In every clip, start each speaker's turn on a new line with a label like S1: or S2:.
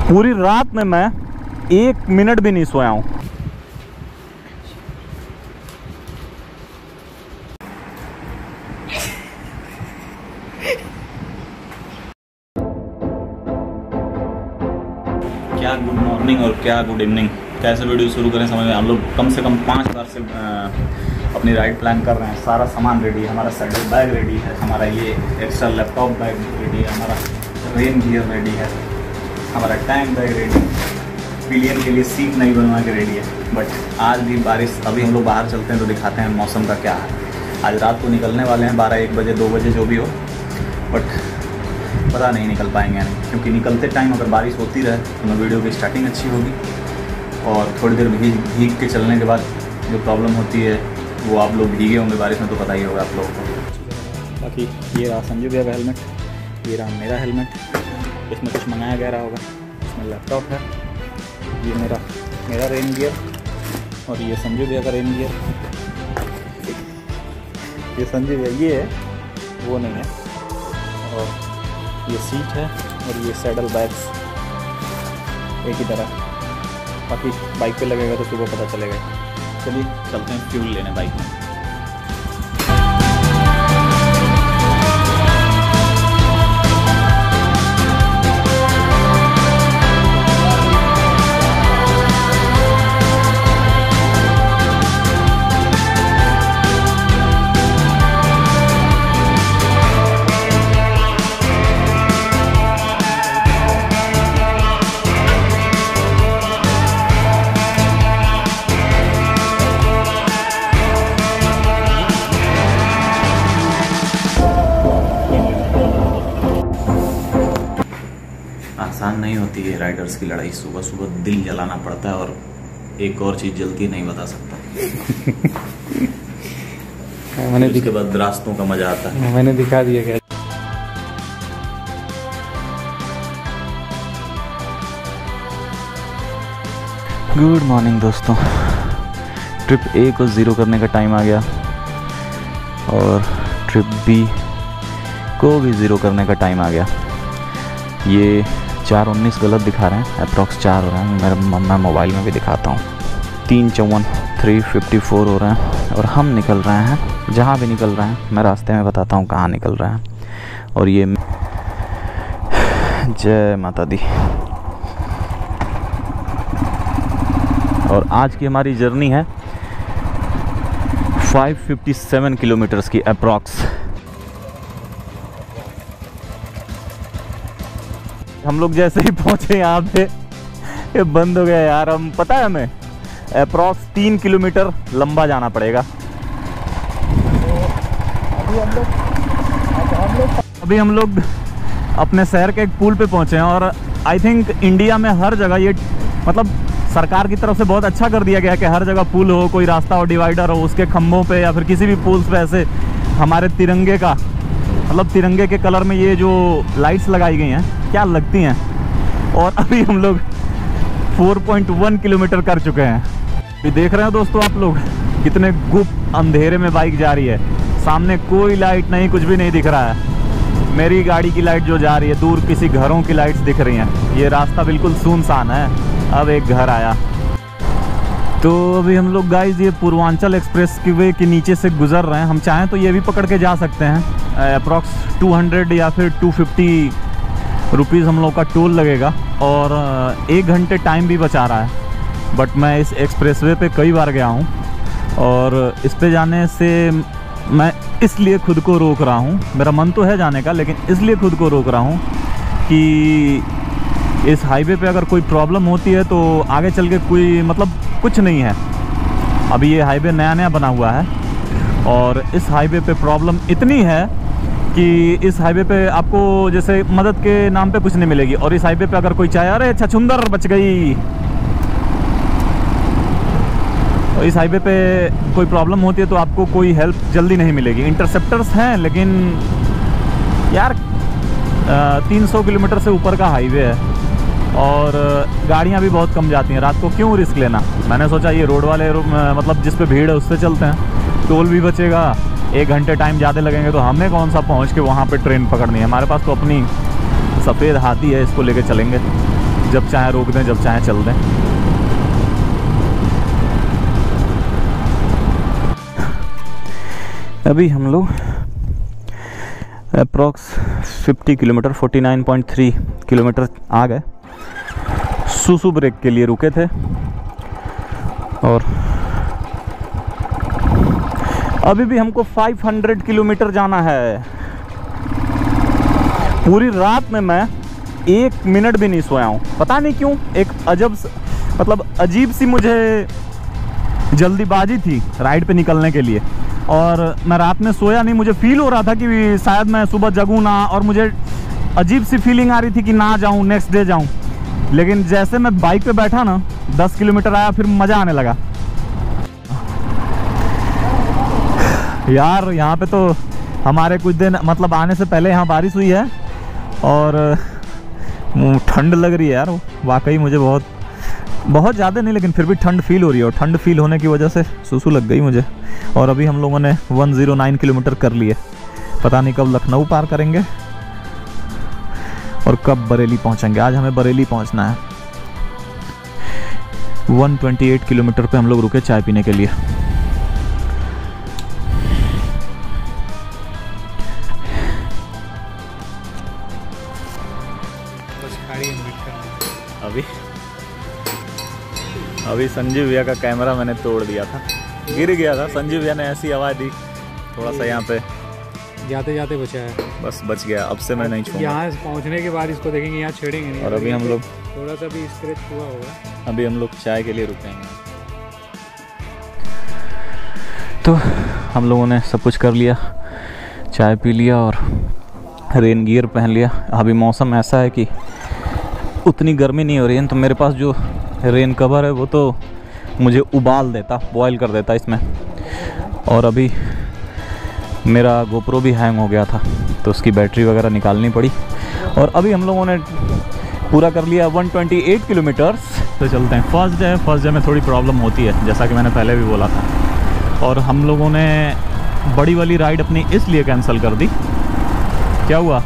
S1: पूरी रात में मैं 1 मिनट भी नहीं सोया हूँ। क्या गुड मॉर्निंग और क्या गुड इवनिंग, कैसे वीडियो शुरू करें समझ में। हम लोग कम से कम 5 बार से अपनी राइड प्लान कर रहे हैं। सारा सामान रेडी है, हमारा सैडल बैग रेडी है, हमारा ये एक्स्ट्रा लैपटॉप बैग रेडी है, हमारा रेन गियर रेडी है, हमारा टैंक बैग रेडी है, पिलियन के लिए सीट नहीं बनवा के रेडी है। बट आज भी बारिश, अभी हम लोग बाहर चलते हैं तो दिखाते हैं मौसम का क्या है। आज रात को निकलने वाले हैं 12-1 बजे 2 बजे जो भी हो, बट पता नहीं निकल पाएंगे नहीं, क्योंकि निकलते टाइम अगर बारिश होती रहे तो वीडियो की स्टार्टिंग अच्छी होगी और थोड़ी देर भीग के चलने के बाद जो प्रॉब्लम होती है वो आप लोग भीगे होंगे बारिश में तो पता ही होगा आप लोगों को। बाकी ये रहा संजू भैया का हेलमेट, ये रहा मेरा हेलमेट, इसमें कुछ मंगाया गया रहा होगा, इसमें लैपटॉप है, ये मेरा रेन गियर और ये संजू भैया का रेन गियर। ये संजू भैया ये है वो नहीं है, और ये सीट है और ये सैडल बैग्स एक ही तरह। बाकी बाइक पे लगेगा तो सुबह पता चलेगा। चलिए चलते हैं फ्यूल लेने बाइक में। आसान नहीं होती है राइडर्स की लड़ाई, सुबह सुबह दिल जलाना पड़ता है और एक और चीज़ जलती नहीं बता सकता। मैंने उसके बाद रास्तों का मजा आता है। मैंने दिखा दिया क्या। गुड मॉर्निंग दोस्तों, ट्रिप ए को 0 करने का टाइम आ गया और ट्रिप बी को भी 0 करने का टाइम आ गया। ये 4:19 गलत दिखा रहे हैं, अप्रॉक्स 4 हो रहे हैं। मैं मोबाइल में भी दिखाता हूँ। 3:54 3:54 हो रहे हैं और हम निकल रहे हैं। जहाँ भी निकल रहे हैं मैं रास्ते में बताता हूँ कहाँ निकल रहे हैं। और ये जय माता दी। और आज की हमारी जर्नी है 557 किलोमीटर्स की अप्रॉक्स। हम लोग जैसे ही पहुंचे यहाँ पे ये बंद हो गया यार। हम पता है हमें अप्रॉक्स 3 किलोमीटर लंबा जाना पड़ेगा। अभी हम लोग अपने शहर के एक पुल पे पहुंचे हैं और आई थिंक इंडिया में हर जगह ये मतलब सरकार की तरफ से बहुत अच्छा कर दिया गया कि हर जगह पुल हो, कोई रास्ता हो, डिवाइडर हो, उसके खम्भों पे या फिर किसी भी पुल्स पे ऐसे हमारे तिरंगे का मतलब तिरंगे के कलर में ये जो लाइट्स लगाई गई हैं क्या लगती हैं। और अभी हम लोग 4.1 किलोमीटर कर चुके हैं। ये देख रहे हैं दोस्तों आप लोग कितने गुप्त अंधेरे में बाइक जा रही है। सामने कोई लाइट नहीं, कुछ भी नहीं दिख रहा है। मेरी गाड़ी की लाइट जो जा रही है, दूर किसी घरों की लाइट्स दिख रही हैं। ये रास्ता बिल्कुल सुनसान है। अब एक घर आया। तो अभी हम लोग गाइस ये पूर्वांचल एक्सप्रेस की वे के नीचे से गुजर रहे हैं। हम चाहें तो ये भी पकड़ के जा सकते हैं। अप्रॉक्स 200 या फिर 250 रुपीज़ हम लोग का टोल लगेगा और 1 घंटे टाइम भी बचा रहा है। बट मैं इस एक्सप्रेसवे पे कई बार गया हूँ और इस पे जाने से मैं इसलिए खुद को रोक रहा हूँ। मेरा मन तो है जाने का, लेकिन इसलिए खुद को रोक रहा हूँ कि इस हाईवे पे अगर कोई प्रॉब्लम होती है तो आगे चल के कोई मतलब कुछ नहीं है। अभी ये हाईवे नया नया बना हुआ है और इस हाईवे पे प्रॉब्लम इतनी है कि इस हाईवे पे आपको जैसे मदद के नाम पे कुछ नहीं मिलेगी। और इस हाईवे पे अगर कोई चाहे अरे छछुंदर बच गई, तो इस हाईवे पे कोई प्रॉब्लम होती है तो आपको कोई हेल्प जल्दी नहीं मिलेगी। इंटरसेप्टर्स हैं लेकिन यार 300 किलोमीटर से ऊपर का हाईवे है और गाड़ियाँ भी बहुत कम जाती हैं। रात को क्यों रिस्क लेना। मैंने सोचा ये रोड वाले मतलब जिस पे भीड़ है उससे चलते हैं, टोल भी बचेगा। 1 घंटे टाइम ज़्यादा लगेंगे तो हमें कौन सा पहुंच के वहाँ पे ट्रेन पकड़नी है। हमारे पास तो अपनी सफ़ेद हाथी है, इसको लेके चलेंगे। जब चाहे रोक दें, जब चाहे चल दें। अभी हम लोग अप्रॉक्स 50 किलोमीटर 49.3 किलोमीटर आ गए। सुसु ब्रेक के लिए रुके थे और अभी भी हमको 500 किलोमीटर जाना है। पूरी रात में मैं 1 मिनट भी नहीं सोया हूँ, पता नहीं क्यों। एक अजीब सी मुझे जल्दीबाजी थी राइड पे निकलने के लिए, और मैं रात में सोया नहीं। मुझे फील हो रहा था कि शायद मैं सुबह जगूँ ना, और मुझे अजीब सी फीलिंग आ रही थी कि ना जाऊँ, नेक्स्ट डे जाऊँ। लेकिन जैसे मैं बाइक पे बैठा ना, 10 किलोमीटर आया, फिर मज़ा आने लगा यार। यहाँ पे तो हमारे कुछ दिन आने से पहले यहाँ बारिश हुई है और ठंड लग रही है यार। वाकई मुझे बहुत ज़्यादा नहीं, लेकिन फिर भी ठंड फील हो रही है, और ठंड फील होने की वजह से सुसु लग गई मुझे। और अभी हम लोगों ने 109 किलोमीटर कर लिए। पता नहीं कब लखनऊ पार करेंगे और कब बरेली पहुंचेंगे। आज हमें बरेली पहुंचना है। 128 किलोमीटर पे हम लोग रुके चाय पीने के लिए। अभी संजीव भैया का कैमरा मैंने तोड़ दिया था, गिर गया था। संजीव भैया ने ऐसी आवाज़ दी, थोड़ा सा यहाँ पे
S2: जाते जाते बचा है,
S1: बस बच गया। अब से मैं नहीं छूऊंगा।
S2: यहाँ पहुँचने के बाद इसको देखेंगे, यहाँ छेड़ेंगे नहीं।
S1: और अभी हम लोग
S2: थोड़ा सा भी स्क्रैच हुआ होगा।
S1: अभी हम लोग चाय के लिए रुकेंगे। तो हम लोगों ने सब कुछ कर लिया, चाय पी लिया और रेन गियर पहन लिया। अभी मौसम ऐसा है कि उतनी गर्मी नहीं हो रही है, तो मेरे पास जो रेन कवर है वो तो मुझे उबाल देता, बॉयल कर देता इसमें। और अभी मेरा गोप्रो भी हैंग हो गया था, तो उसकी बैटरी वगैरह निकालनी पड़ी। और अभी हम लोगों ने पूरा कर लिया 128 किलोमीटर्स। तो चलते हैं। फर्स्ट डे में थोड़ी प्रॉब्लम होती है, जैसा कि मैंने पहले भी बोला था। और हम लोगों ने बड़ी वाली राइड अपनी इसलिए कैंसिल कर दी। क्या हुआ?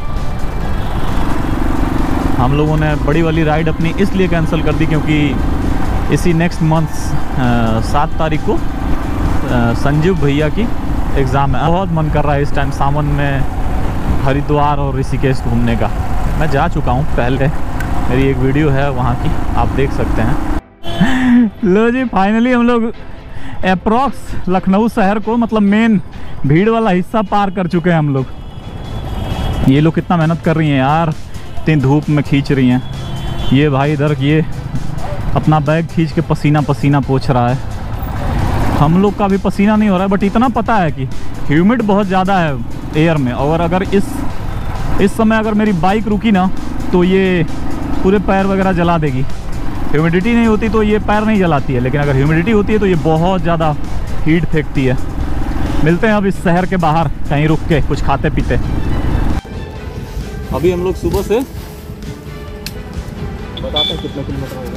S1: हम लोगों ने बड़ी वाली राइड अपनी इसलिए कैंसिल कर दी क्योंकि इसी नेक्स्ट मंथ 7 तारीख को संजीव भैया की एग्ज़ाम है। बहुत मन कर रहा है इस टाइम सावन में हरिद्वार और ऋषिकेश घूमने का। मैं जा चुका हूँ पहले, मेरी एक वीडियो है वहाँ की, आप देख सकते हैं। लो जी, फाइनली हम लोग अप्रॉक्स लखनऊ शहर को, मेन भीड़ वाला हिस्सा पार कर चुके हैं हम लोग। ये लोग कितना मेहनत कर रही हैं यार, इतनी धूप में खींच रही हैं। ये भाई इधर ये अपना बैग खींच के पसीना पसीना पोंछ रहा है। हम लोग का भी पसीना नहीं हो रहा है, बट इतना पता है कि ह्यूमिड बहुत ज़्यादा है एयर में। और अगर इस समय अगर मेरी बाइक रुकी ना, तो ये पूरे पैर वगैरह जला देगी। ह्यूमिडिटी नहीं होती तो ये पैर नहीं जलाती है, लेकिन अगर ह्यूमिडिटी होती है तो ये बहुत ज़्यादा हीट फेंकती है। मिलते हैं अब इस शहर के बाहर कहीं रुक के कुछ खाते पीते। अभी हम लोग सुबह से बताते हैं कितने किलोमीटर हो गए।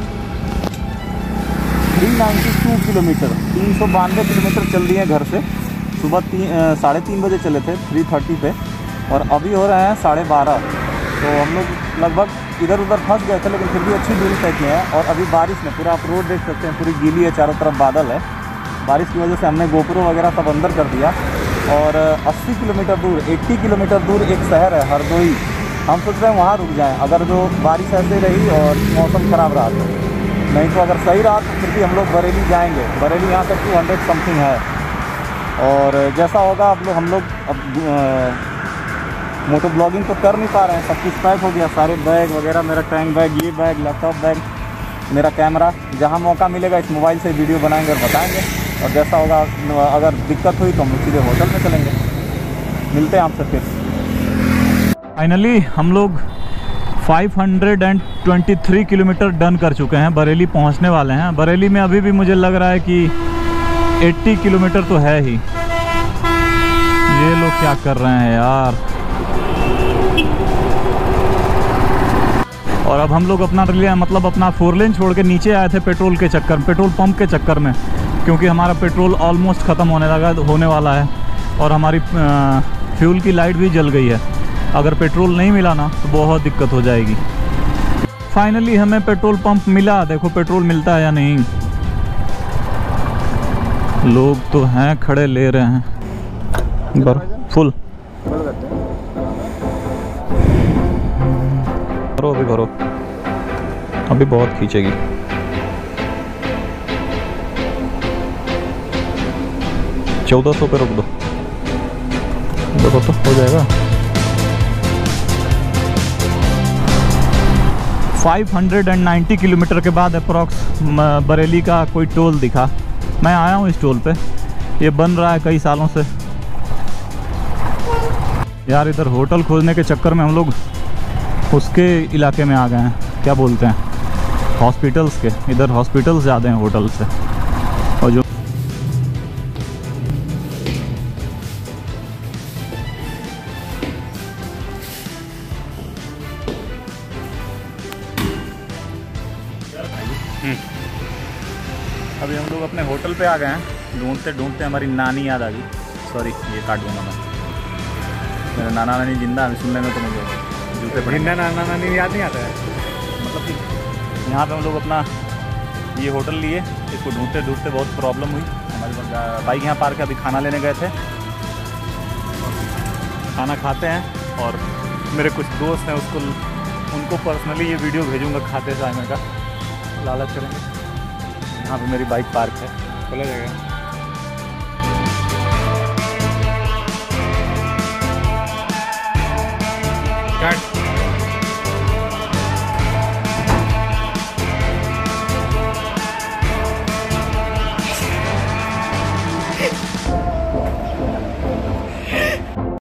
S1: 392 किलोमीटर, 392 किलोमीटर चल दिए घर से। सुबह 3:30 बजे चले थे 3:30 पे, और अभी हो रहे हैं 12:30। तो हम लोग लगभग इधर उधर फंस गए थे, लेकिन फिर भी अच्छी दूरी तय किए हैं। और अभी बारिश में पूरा आप रोड देख सकते हैं, पूरी गीली है, चारों तरफ बादल है। बारिश की वजह से हमने गोप्रो वगैरह सब अंदर कर दिया। और 80 किलोमीटर दूर, 80 किलोमीटर दूर एक शहर है हरदोई। हम सोच रहे हैं वहाँ रुक जाएं, अगर जो बारिश ऐसे रही और मौसम ख़राब रहा तो। नहीं तो अगर सही रहा तो फिर भी हम लोग बरेली जाएंगे। बरेली यहाँ तक 200 समथिंग है, और जैसा होगा हम लोग मोटो ब्लॉगिंग तो कर नहीं पा रहे हैं, सब कुछ पैक हो गया, सारे बैग वगैरह, मेरा टैंक बैग, ये बैग, लैपटॉप बैग, मेरा कैमरा। जहाँ मौका मिलेगा इस मोबाइल से वीडियो बनाएंगे और बताएंगे, और जैसा होगा अगर दिक्कत हुई तो हम सीधे होटल में चलेंगे। मिलते हैं आपसे फिर। फाइनली हम लोग 523 किलोमीटर डन कर चुके हैं, बरेली पहुंचने वाले हैं। बरेली में अभी भी मुझे लग रहा है कि 80 किलोमीटर तो है ही। ये लोग क्या कर रहे हैं यार। और अब हम लोग अपना अपना 4 लेन छोड़ के नीचे आए थे पेट्रोल पंप के चक्कर में, क्योंकि हमारा पेट्रोल ऑलमोस्ट ख़त्म होने वाला है। और हमारी फ्यूल की लाइट भी जल गई है। अगर पेट्रोल नहीं मिला ना तो बहुत दिक्कत हो जाएगी। फाइनली हमें पेट्रोल पंप मिला। देखो पेट्रोल मिलता है या नहीं। लोग तो हैं खड़े, ले रहे हैं। फुल भरो, अभी भरो, अभी बहुत खींचेगी। $1400 पे रोक दो, देखो तो हो जाएगा। 590 किलोमीटर के बाद अप्रॉक्स बरेली का कोई टोल दिखा। मैं आया हूँ इस टोल पे, ये बन रहा है कई सालों से। यार इधर होटल खोजने के चक्कर में हम लोग उसके इलाके में आ गए हैं, क्या बोलते हैं, हॉस्पिटल्स के। इधर हॉस्पिटल्स ज़्यादा हैं होटल से। और जो अभी हम लोग अपने होटल पे आ गए हैं। ढूंढते ढूंढते हमारी नानी याद आ गई। सॉरी, ये काट दूँगा मैं। मेरा नाना नानी जिंदा है, सुनने में तो मुझे जूते पड़े।
S2: जिंदा नाना नानी याद नहीं आता है।
S1: मतलब कि यहाँ पे हम लोग अपना ये होटल लिए, इसको ढूंढते ढूंढते बहुत प्रॉब्लम हुई। हमारे बाइक यहाँ पार्क है, अभी खाना लेने गए थे। खाना खाते हैं और मेरे कुछ दोस्त हैं, उनको पर्सनली ये वीडियो भेजूँगा खाते समय का, लालच करेंगे। यहाँ पे मेरी बाइक पार्क है,
S2: चला जाएगा।